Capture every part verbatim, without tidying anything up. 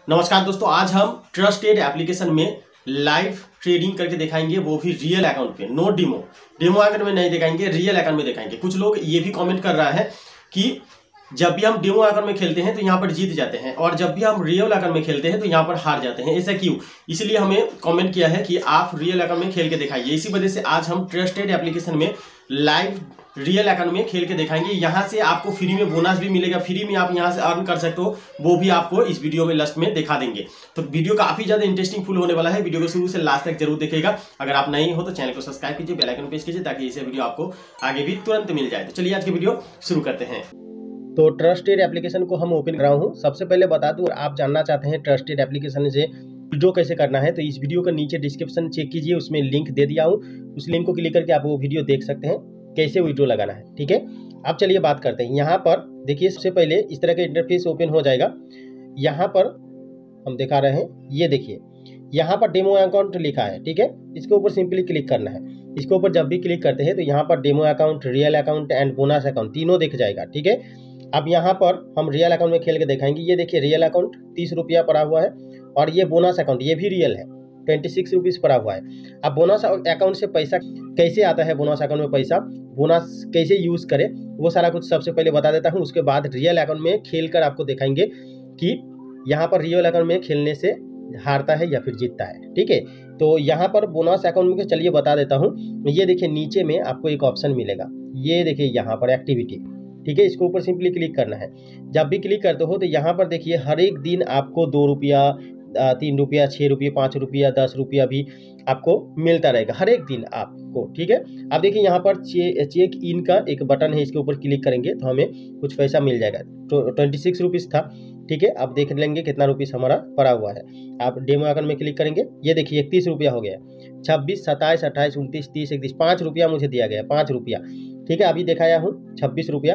नमस्कार दोस्तों, आज हम ट्रस्टेड एप्लीकेशन में लाइव ट्रेडिंग करके दिखाएंगे, वो भी रियल अकाउंट पे, नो डेमो। डेमो अकाउंट में नहीं दिखाएंगे, रियल अकाउंट में दिखाएंगे। कुछ लोग ये भी कमेंट कर रहा है कि जब भी हम डेमो अकाउंट में खेलते हैं तो यहाँ पर जीत जाते हैं और जब भी हम रियल अकाउंट में खेलते हैं तो यहाँ पर हार जाते हैं, ऐसा क्यों? इसलिए हमें कमेंट किया है कि आप रियल अकाउंट में खेल के दिखाइए। इसी वजह से आज हम ट्रस्टेड एप्लीकेशन में लाइव रियल अकाउंट में खेल के दिखाएंगे। यहाँ से आपको फ्री में बोनस भी मिलेगा, फ्री में आप यहाँ से अर्न कर सकते हो, वो भी आपको इस वीडियो में लास्ट में दिखा देंगे। तो वीडियो काफी ज्यादा इंटरेस्टिंग फुल होने वाला है, वीडियो को शुरू से लास्ट तक जरूर देखिएगा। अगर आप नहीं हो तो चैनल को सब्सक्राइब कीजिए, बेल आइकन प्रेस कीजिए ताकि ऐसे वीडियो आपको आगे भी तुरंत मिल जाए। तो चलिए आज की वीडियो शुरू करते हैं। तो ट्रस्टेड एप्लीकेशन को हम ओपन कर रहा हूँ। सबसे पहले बता दूं, आप जानना चाहते हैं ट्रस्टेड एप्लीकेशन से विड्रॉ कैसे करना है तो इस वीडियो का नीचे डिस्क्रिप्शन चेक कीजिए, उसमें लिंक दे दिया हूँ। उस लिंक को क्लिक करके आप वो वीडियो देख सकते हैं कैसे विड्रॉ लगाना है। ठीक है, अब चलिए बात करते हैं। यहाँ पर देखिए, सबसे पहले इस तरह का इंटरफेस ओपन हो जाएगा। यहाँ पर हम दिखा रहे हैं, ये देखिए यहाँ पर डेमो अकाउंट लिखा है। ठीक है, इसके ऊपर सिंपली क्लिक करना है। इसके ऊपर जब भी क्लिक करते हैं तो यहाँ पर demo account, real account and bonus account तीनों दिख जाएगा। ठीक है, अब यहाँ पर हम रियल अकाउंट में खेल के दिखाएंगे। ये देखिए रियल अकाउंट तीस रुपया पड़ा हुआ है और ये बोनस अकाउंट ये भी रियल है, ट्वेंटी सिक्स रुपीज़ पड़ा हुआ है। अब बोनस अकाउंट से पैसा कैसे आता है, बोनस अकाउंट में पैसा, बोनस कैसे यूज़ करें, वो सारा कुछ सबसे पहले बता देता हूँ। उसके बाद रियल अकाउंट में खेल कर आपको दिखाएंगे कि यहाँ पर रियल अकाउंट में खेलने से हारता है या फिर जीतता है। ठीक है, तो यहाँ पर बोनस अकाउंट में चलिए बता देता हूँ। ये देखिए नीचे में आपको एक ऑप्शन मिलेगा, ये देखिए यहाँ पर एक्टिविटी। ठीक है, इसके ऊपर सिंपली क्लिक करना है। जब भी क्लिक करते हो तो यहाँ पर देखिए हर एक दिन आपको दो रुपया, तीन रुपया, छः रुपये, पाँच रुपया, दस रुपया भी आपको मिलता रहेगा हर एक दिन आपको। ठीक है, अब देखिए यहाँ पर चे, चेक इन का एक बटन है, इसके ऊपर क्लिक करेंगे तो हमें कुछ पैसा मिल जाएगा। तो ट्वेंटी सिक्स रुपीज़ था। ठीक है, अब देख लेंगे कितना रुपीस हमारा पड़ा हुआ है। आप डेमो अकाउंट में क्लिक करेंगे, ये देखिए इकतीस रुपया हो गया। छब्बीस, सत्ताईस, अट्ठाईस, उनतीस, तीस, इकतीस, पाँच रुपया मुझे दिया गया, पाँच रुपया। ठीक है, अभी दिखाया हूँ छब्बीस रुपया,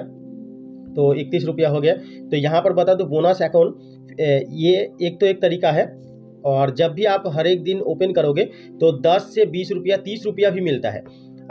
तो इकतीस रुपया हो गया। तो यहाँ पर बता दो बोनस अकाउंट ये एक तो एक तरीका है, और जब भी आप हर एक दिन ओपन करोगे तो दस से बीस रुपया, तीस रुपया भी मिलता है।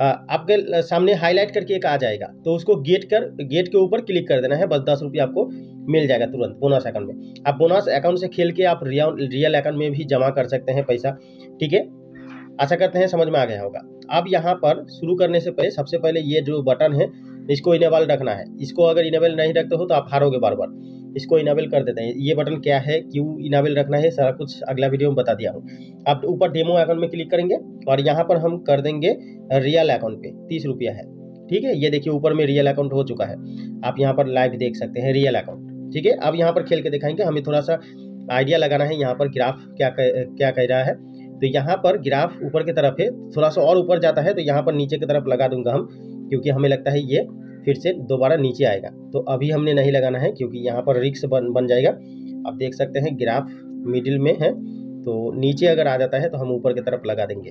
आपके सामने हाईलाइट करके एक आ जाएगा, तो उसको गेट कर गेट के ऊपर क्लिक कर देना है, बस दस रुपया आपको मिल जाएगा तुरंत बोनस अकाउंट में। आप बोनस अकाउंट से खेल के आप रियल रियल अकाउंट में भी जमा कर सकते हैं पैसा। ठीक है, आशा करते हैं समझ में आ गया होगा। अब यहाँ पर शुरू करने से पहले सबसे पहले ये जो बटन है इसको इनेबल रखना है। इसको अगर इनेबल नहीं रखते हो तो आप हारोगे बार बार। इसको इनेबल कर देते हैं। ये बटन क्या है, क्यों इनेबल रखना है, सारा कुछ अगला वीडियो में बता दिया हूँ। आप ऊपर डेमो अकाउंट में क्लिक करेंगे और यहाँ पर हम कर देंगे रियल अकाउंट पे, तीस रुपया है। ठीक है, ये देखिए ऊपर में रियल अकाउंट हो चुका है, आप यहाँ पर लाइव देख सकते हैं रियल अकाउंट। ठीक है, अब यहाँ पर खेल के दिखाएंगे। हमें थोड़ा सा आइडिया लगाना है यहाँ पर ग्राफ क्या कह, क्या कह रहा है। तो यहाँ पर ग्राफ ऊपर की तरफ है, थोड़ा सा और ऊपर जाता है तो यहाँ पर नीचे की तरफ लगा दूंगा हम, क्योंकि हमें लगता है ये फिर से दोबारा नीचे आएगा। तो अभी हमने नहीं लगाना है क्योंकि यहाँ पर रिक्स बन बन जाएगा। आप देख सकते हैं ग्राफ मिडिल में है, तो नीचे अगर आ जाता है तो हम ऊपर की तरफ लगा देंगे।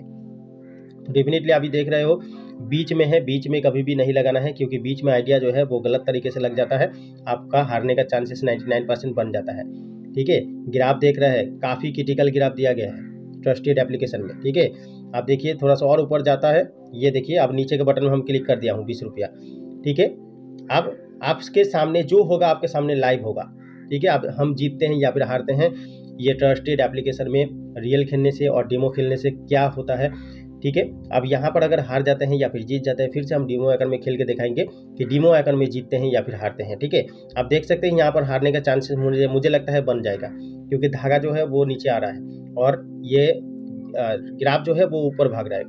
तो डेफिनेटली अभी देख रहे हो बीच में है, बीच में कभी भी नहीं लगाना है क्योंकि बीच में आइडिया जो है वो गलत तरीके से लग जाता है, आपका हारने का चांसेस निन्यानवे परसेंट बन जाता है। ठीक है, ग्राफ देख रहे हैं, काफ़ी क्रिटिकल ग्राफ दिया गया है ट्रस्टेड एप्लीकेशन में। ठीक है, आप देखिए थोड़ा सा और ऊपर जाता है, ये देखिए अब नीचे के बटन में हम क्लिक कर दिया हूँ, बीस रुपया। ठीक है, अब आपके सामने जो होगा आपके सामने लाइव होगा। ठीक है, अब हम जीतते हैं या फिर हारते हैं, ये ट्रस्टेड एप्लीकेशन में रियल खेलने से और डेमो खेलने से क्या होता है। ठीक है, अब यहाँ पर अगर हार जाते हैं या फिर जीत जाते हैं, फिर से हम डेमो अकाउंट में खेल के दिखाएंगे कि डेमो अकाउंट में जीतते हैं या फिर हारते हैं। ठीक है, आप देख सकते हैं यहाँ पर हारने का चांसेस मुझे मुझे लगता है बन जाएगा, क्योंकि धागा जो है वो नीचे आ रहा है और ये ग्राफ जो है वो ऊपर भाग रहा है।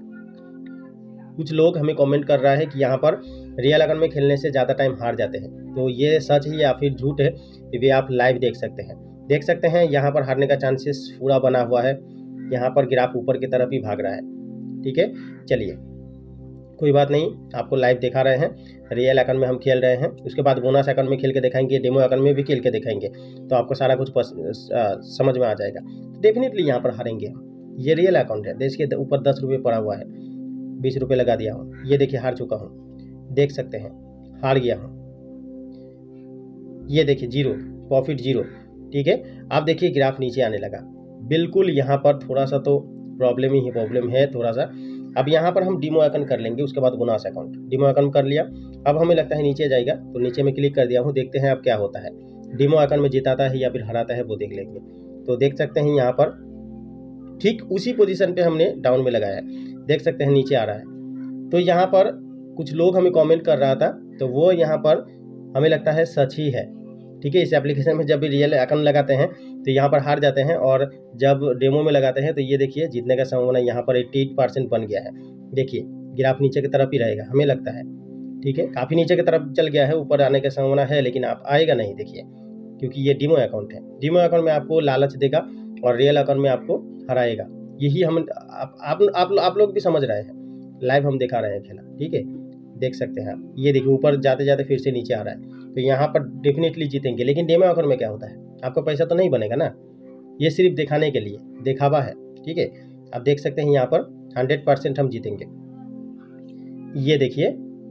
कुछ लोग हमें कमेंट कर रहा है कि यहाँ पर रियल अकाउंट में खेलने से ज़्यादा टाइम हार जाते हैं, तो ये सच है या फिर झूठ है ये आप लाइव देख सकते हैं। देख सकते हैं यहाँ पर हारने का चांसेस पूरा बना हुआ है, यहाँ पर ग्राफ ऊपर की तरफ ही भाग रहा है। ठीक है, चलिए कोई बात नहीं, आपको लाइव दिखा रहे हैं, रियल अकाउंट में हम खेल रहे हैं। उसके बाद बोनस अकाउंट में खेल के दिखाएंगे, डेमो अकाउंट में भी खेल के दिखाएंगे, तो आपको सारा कुछ समझ में आ जाएगा। डेफिनेटली यहाँ पर हारेंगे हम। ये रियल अकाउंट है, देखिए ऊपर दस रुपये पड़ा हुआ है, बीस रुपये लगा दिया हूँ, ये देखिए हार चुका हूँ, देख सकते हैं हार गया हूँ। ये देखिए जीरो, प्रॉफिट जीरो। ठीक है, आप देखिए ग्राफ नीचे आने लगा। बिल्कुल यहाँ पर थोड़ा सा तो प्रॉब्लम ही प्रॉब्लम है थोड़ा सा। अब यहाँ पर हम डेमो अकाउंट कर लेंगे, उसके बाद बोनस अकाउंट। डेमो अकाउंट कर लिया, अब हमें लगता है नीचे जाएगा, तो नीचे में क्लिक कर दिया हूँ, देखते हैं अब क्या होता है। डेमो अकाउंट में जिताता है या फिर हराता है वो देख लेंगे। तो देख सकते हैं यहाँ पर ठीक उसी पोजीशन पे हमने डाउन में लगाया है, देख सकते हैं नीचे आ रहा है। तो यहाँ पर कुछ लोग हमें कमेंट कर रहा था, तो वो यहाँ पर हमें लगता है सच ही है, ठीक है। इस एप्लीकेशन में जब भी रियल अकाउंट लगाते हैं तो यहाँ पर हार जाते हैं, और जब डेमो में लगाते हैं तो ये देखिए जीतने का संभावना यहाँ पर अट्ठासी परसेंट बन गया है। देखिए ग्राफ नीचे की तरफ ही रहेगा हमें लगता है, ठीक है। काफ़ी नीचे की तरफ चल गया है, ऊपर आने की संभावना है लेकिन आप आएगा नहीं, देखिए, क्योंकि ये डीमो अकाउंट है। डीमो अकाउंट में आपको लालच देगा और रियल अकाउंट में आपको हराएगा। यही हम आप आप आप, आप लोग भी समझ रहे हैं, लाइव हम दिखा रहे हैं खेला, ठीक है। देख सकते हैं आप, ये देखिए ऊपर जाते जाते फिर से नीचे आ रहा है, तो यहाँ पर डेफिनेटली जीतेंगे। लेकिन डेमो अकाउंट में क्या होता है, आपका पैसा तो नहीं बनेगा ना, ये सिर्फ दिखाने के लिए दिखावा है, ठीक है। आप देख सकते हैं यहाँ पर हंड्रेड परसेंट हम जीतेंगे। ये देखिए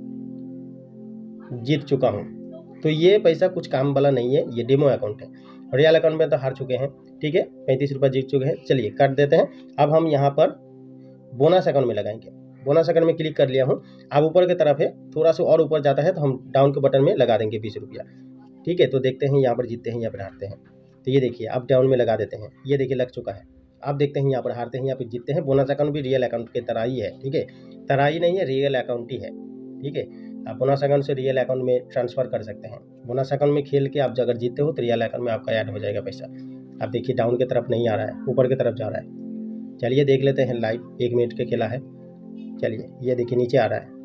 जीत चुका हूँ, तो ये पैसा कुछ काम वाला नहीं है, ये डेमो अकाउंट है। रियल अकाउंट में तो हार चुके हैं, ठीक है, पैंतीस रुपये जीत चुके हैं। चलिए काट देते हैं। अब हम यहाँ पर बोनस अकाउंट में लगाएंगे। बोनस अकाउंट में क्लिक कर लिया हूँ। अब ऊपर की तरफ है, थोड़ा सा और ऊपर जाता है तो हम डाउन के बटन में लगा देंगे बीस रुपया, ठीक है। तो देखते हैं यहाँ पर जीतते हैं या फिर हारते हैं। तो ये देखिए अब डाउन में लगा देते हैं, ये देखिए लग चुका है। आप देखते हैं यहाँ पर हारते हैं या फिर जीतते हैं। बोनस अकाउंट भी रियल अकाउंट की तरह ही है, ठीक है, तरह ही नहीं है, रियल अकाउंट ही है, ठीक है। आप बोनस अकाउंट से रियल अकाउंट में ट्रांसफ़र कर सकते हैं। बोनस अकाउंट में खेल के आप अगर जीतते हो तो रियल अकाउंट में आपका ऐड हो जाएगा पैसा। आप देखिए डाउन की तरफ नहीं आ रहा है, ऊपर की तरफ जा रहा है। चलिए देख लेते हैं लाइव, एक मिनट के खेला है। चलिए ये देखिए नीचे आ रहा है,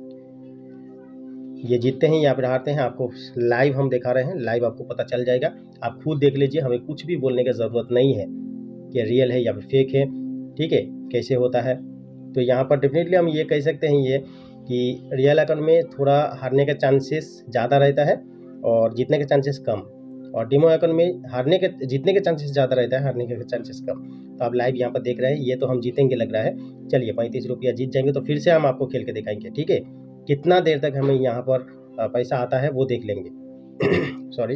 ये जीतते हैं या फिर हारते हैं आपको लाइव हम दिखा रहे हैं, लाइव आपको पता चल जाएगा। आप खुद देख लीजिए, हमें कुछ भी बोलने की ज़रूरत नहीं है कि रियल है या फिर फेक है, ठीक है, कैसे होता है। तो यहाँ पर डेफिनेटली हम ये कह सकते हैं ये कि रियल अकाउंट में थोड़ा हारने का चांसेस ज़्यादा रहता है और जीतने के चांसेस कम, और डेमो अकाउंट में हारने के जीतने के चांसेस ज़्यादा रहता है, हारने के चांसेस कम। तो आप लाइव यहाँ पर देख रहे हैं, ये तो हम जीतेंगे लग रहा है। चलिए पैंतीस रुपया जीत जाएंगे तो फिर से हम आपको खेल के दिखाएंगे, ठीक है। कितना देर तक हमें यहाँ पर पैसा आता है वो देख लेंगे। सॉरी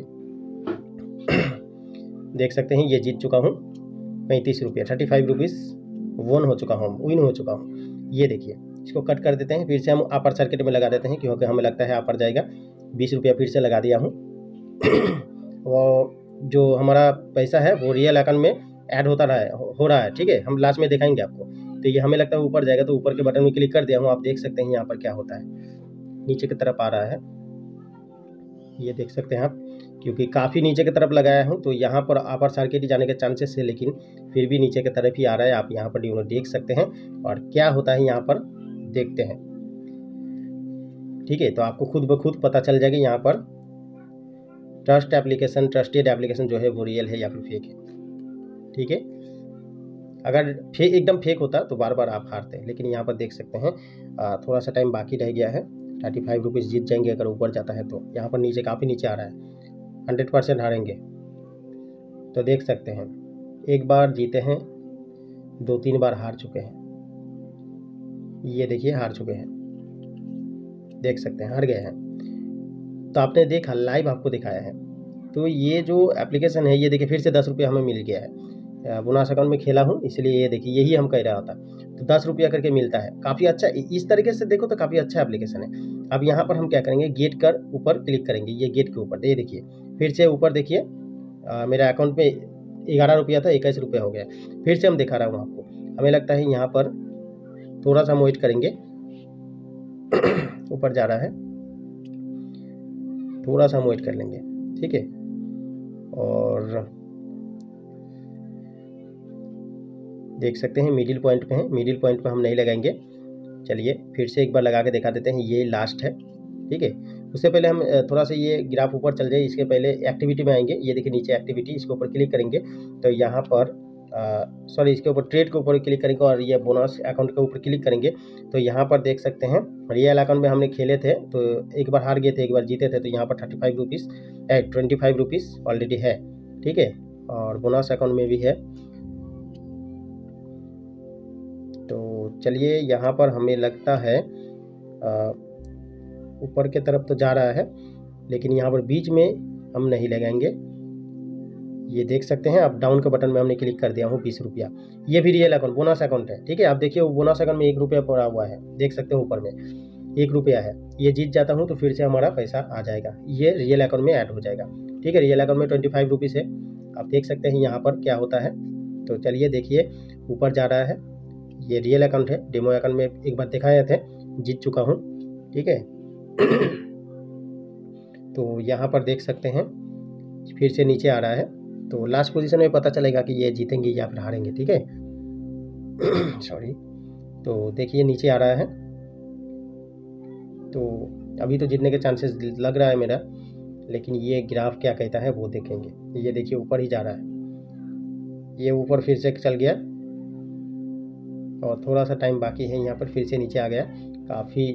देख सकते हैं ये जीत चुका हूँ पैंतीस रुपया, थर्टी फाइव रुपीज़ वन हो चुका हूँ, विन हो चुका हूँ। ये देखिए इसको कट कर देते हैं, फिर से हम अपर सर्किट में लगा देते हैं क्योंकि हमें लगता है अपर जाएगा। बीस रुपया फिर से लगा दिया हूँ। वो जो हमारा पैसा है वो रियल अकाउंट में ऐड होता रहा है, हो रहा है, ठीक है। हम लास्ट में दिखाएंगे आपको। तो ये हमें लगता है ऊपर जाएगा, तो ऊपर के बटन में क्लिक कर दिया हूँ। आप देख सकते हैं यहाँ पर क्या होता है, नीचे की तरफ आ रहा है, ये देख सकते हैं आप, क्योंकि काफ़ी नीचे की तरफ लगाया हूँ तो यहाँ पर अपर सर्किट जाने के चांसेस है, लेकिन फिर भी नीचे की तरफ ही आ रहा है। आप यहाँ पर ड्यूनो देख सकते हैं और क्या होता है यहाँ पर देखते हैं, ठीक है। तो आपको खुद ब खुद पता चल जाएगा यहाँ पर ट्रस्ट एप्लीकेशन, ट्रस्टेड एप्लीकेशन जो है वो रियल है या फिर फेक है, ठीक है। अगर फेक एकदम फेक होता तो बार बार आप हारते, लेकिन यहाँ पर देख सकते हैं थोड़ा सा टाइम बाकी रह गया है। थर्टी फाइव रुपीज़ जीत जाएंगे अगर ऊपर जाता है तो। यहाँ पर नीचे काफ़ी नीचे आ रहा है, हंड्रेड परसेंट हारेंगे। तो देख सकते हैं एक बार जीते हैं, दो तीन बार हार चुके हैं। ये देखिए हार चुके हैं, देख सकते हैं हार गए हैं। तो आपने देखा, लाइव आपको दिखाया है। तो ये जो एप्लीकेशन है ये देखिए फिर से दस रुपया हमें मिल गया है। बोनस अकाउंट में खेला हूँ इसलिए ये देखिए यही हम कह रहा था। तो दस रुपया करके मिलता है, काफ़ी अच्छा। इस तरीके से देखो तो काफ़ी अच्छा एप्लीकेशन है। अब यहाँ पर हम क्या करेंगे, गेट कर ऊपर क्लिक करेंगे, ये गेट के ऊपर, ये देखिए फिर से ऊपर देखिए मेरे अकाउंट में ग्यारह रुपया था, इक्कीस रुपया हो गया। फिर से हम दिखा रहा हूँ आपको। हमें लगता है यहाँ पर थोड़ा सा हम वेट करेंगे। ऊपर जा रहा है, थोड़ा सा हम वेट कर लेंगे, ठीक है। और देख सकते हैं मिडिल पॉइंट पे है, मिडिल पॉइंट पे हम नहीं लगाएंगे। चलिए फिर से एक बार लगा के दिखा देते हैं, ये लास्ट है, ठीक है। उससे पहले हम थोड़ा सा ये ग्राफ ऊपर चल जाए, इसके पहले एक्टिविटी में आएंगे। ये देखिए नीचे एक्टिविटी, इसके ऊपर क्लिक करेंगे तो यहाँ पर सॉरी इसके ऊपर ट्रेड के ऊपर क्लिक करेंगे और ये बोनस अकाउंट के ऊपर क्लिक करेंगे तो यहाँ पर देख सकते हैं रियल अकाउंट में हमने खेले थे तो एक बार हार गए थे, एक बार जीते थे। तो यहाँ पर thirty five rupees twenty five rupees already है, ठीक है। और बोनस अकाउंट में भी है। तो चलिए यहाँ पर हमें लगता है ऊपर की तरफ तो जा रहा है, लेकिन यहाँ पर बीच में हम नहीं लगाएंगे। ये देख सकते हैं आप, डाउन के बटन में हमने क्लिक कर दिया हूँ बीस रुपया। ये भी रियल अकाउंट बोनस अकाउंट है, ठीक है। आप देखिए वो बोनस अकाउंट में एक रुपया पड़ा हुआ है, देख सकते हैं ऊपर में एक रुपया है। ये जीत जाता हूँ तो फिर से हमारा पैसा आ जाएगा, ये रियल अकाउंट में ऐड हो जाएगा, ठीक है। रियल अकाउंट में ट्वेंटी फाइव रुपीज़ है। आप देख सकते हैं यहाँ पर क्या होता है। तो चलिए देखिए ऊपर जा रहा है, ये रियल अकाउंट है, डेमो अकाउंट में एक बार दिखाए थे, जीत चुका हूँ, ठीक है। तो यहाँ पर देख सकते हैं फिर से नीचे आ रहा है, तो लास्ट पोजीशन में पता चलेगा कि ये जीतेंगे या फिर हारेंगे, ठीक है। सॉरी, तो देखिए नीचे आ रहा है, तो अभी तो जीतने के चांसेस लग रहा है मेरा, लेकिन ये ग्राफ क्या कहता है वो देखेंगे। ये देखिए ऊपर ही जा रहा है, ये ऊपर फिर से चल गया और थोड़ा सा टाइम बाकी है, यहाँ पर फिर से नीचे आ गया काफ़ी,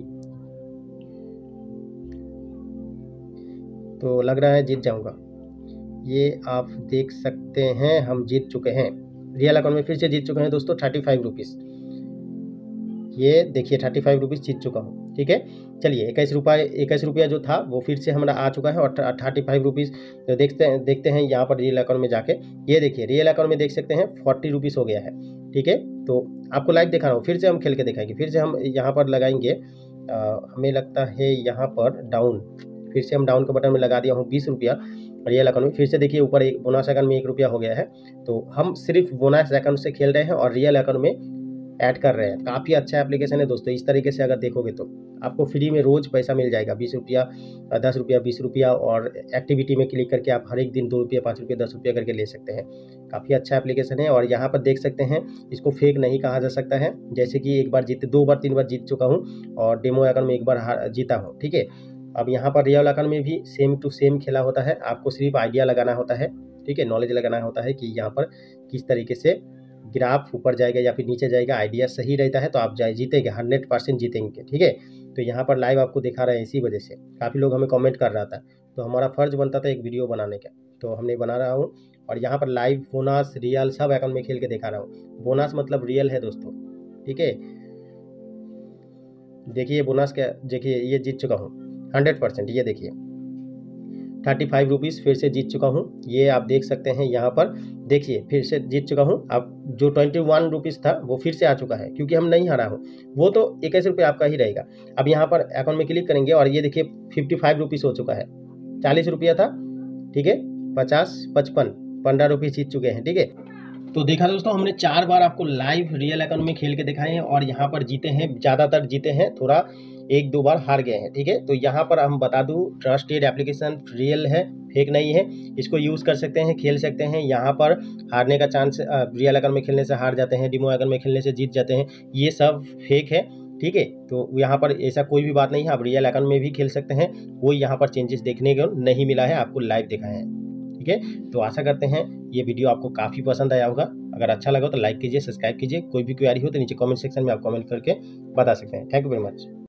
तो लग रहा है जीत जाऊंगा। ये आप देख सकते हैं हम जीत चुके हैं, रियल अकाउंट में फिर से जीत चुके हैं दोस्तों, थर्टी फाइव रुपीज़। ये देखिए थर्टी फाइव रुपीज़ जीत चुका हूँ, ठीक है। चलिए इक्कीस रुपये इक्कीस रुपया जो था वो फिर से हमारा आ चुका है और थर्टी फाइव रुपीज़ तो देखते हैं देखते हैं यहाँ पर रियल अकाउंट में जाके। ये देखिए रियल अकाउंट में देख सकते हैं फोर्टी रुपीज़ हो गया है, ठीक है। तो आपको लाइव दिखा रहा हूँ, फिर से हम खेल के दिखाएंगे, फिर से हम यहाँ पर लगाएंगे, आ, हमें लगता है यहाँ पर डाउन, फिर से हम डाउन के बटन में लगा दिया हूँ बीस रुपया रियल अकाउंट में। फिर से देखिए ऊपर एक बोनस अकाउंट में एक रुपया हो गया है, तो हम सिर्फ बोनस अकाउंट से खेल रहे हैं और रियल अकाउंट में ऐड कर रहे हैं। काफ़ी अच्छा एप्लीकेशन है दोस्तों, इस तरीके से अगर देखोगे तो आपको फ्री में रोज़ पैसा मिल जाएगा, बीस रुपया, दस रुपया, बीस रुपया, और एक्टिविटी में क्लिक करके आप हर एक दिन दो रुपया, पाँच रुपया, दस रुपया करके ले सकते हैं। काफ़ी अच्छा एप्लीकेशन है और यहाँ पर देख सकते हैं इसको फेक नहीं कहा जा सकता है। जैसे कि एक बार जीते, दो बार तीन बार जीत चुका हूँ और डेमो अकाउंट में एक बार हार जीता हूँ, ठीक है। अब यहाँ पर रियल अकाउंट में भी सेम टू सेम खेला होता है, आपको सिर्फ आइडिया लगाना होता है, ठीक है, नॉलेज लगाना होता है कि यहाँ पर किस तरीके से ग्राफ ऊपर जाएगा या फिर नीचे जाएगा। आइडिया सही रहता है तो आप जाए जीतेंगे, हंड्रेड परसेंट जीतेंगे, ठीक है। तो यहाँ पर लाइव आपको दिखा रहे हैं, इसी वजह से काफ़ी लोग हमें कमेंट कर रहा था, तो हमारा फ़र्ज़ बनता था एक वीडियो बनाने का, तो हमने बना रहा हूँ। और यहाँ पर लाइव बोनस रियल सब अकाउंट में खेल के दिखा रहा हूँ। बोनस मतलब रियल है दोस्तों, ठीक है। देखिए बोनस क्या, देखिए ये जीत चुका हूँ हंड्रेड परसेंट, ये देखिए थर्टी फाइव रुपीज़ फिर से जीत चुका हूँ। ये आप देख सकते हैं यहाँ पर, देखिए फिर से जीत चुका हूँ। अब जो ट्वेंटी वन रुपीज़ था वो फिर से आ चुका है, क्योंकि हम नहीं हारा हूँ, वो तो इक्कीस रुपये आपका ही रहेगा। अब यहाँ पर अकाउंट में क्लिक करेंगे और ये देखिए फिफ्टी फाइव रुपीज़ हो चुका है, चालीस रुपया था, ठीक है, पचास, पचपन, पंद्रह रुपये जीत चुके हैं, ठीक है। तो देखा दोस्तों, हमने चार बार आपको लाइव रियल अकाउंट में खेल के दिखाए हैं और यहाँ पर जीते हैं, ज़्यादातर जीते हैं, थोड़ा एक दो बार हार गए हैं, ठीक है। तो यहाँ पर हम बता दूँ, ट्रस्टेड एप्लीकेशन, रियल है, फेक नहीं है, इसको यूज़ कर सकते हैं, खेल सकते हैं। यहाँ पर हारने का चांस, रियल अकाउंट में खेलने से हार जाते हैं, डेमो अकाउंट में खेलने से जीत जाते हैं, ये सब फेक है, ठीक है। तो यहाँ पर ऐसा कोई भी बात नहीं है, आप रियल अकाउंट में भी खेल सकते हैं, कोई यहाँ पर चेंजेस देखने को नहीं मिला है, आपको लाइव दिखाए हैं, ठीक है। तो आशा करते हैं ये वीडियो आपको काफ़ी पसंद आया होगा। अगर अच्छा लगा तो लाइक कीजिए, सब्सक्राइब कीजिए, कोई भी क्वेरी हो तो नीचे कमेंट सेक्शन में आप कमेंट करके बता सकते हैं। Thank you very much.